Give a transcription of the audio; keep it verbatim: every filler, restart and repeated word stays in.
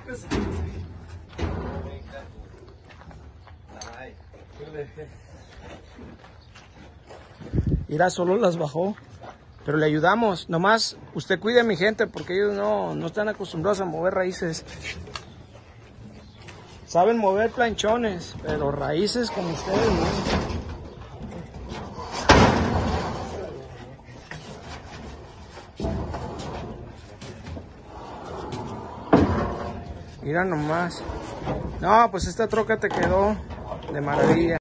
Mira, solo las bajó. Pero le ayudamos. Nomás usted cuide a mi gente porque ellos no, no están acostumbrados a mover raíces. Saben mover planchones, pero raíces como ustedes no. Mira nomás. No, pues esta troca te quedó de maravilla.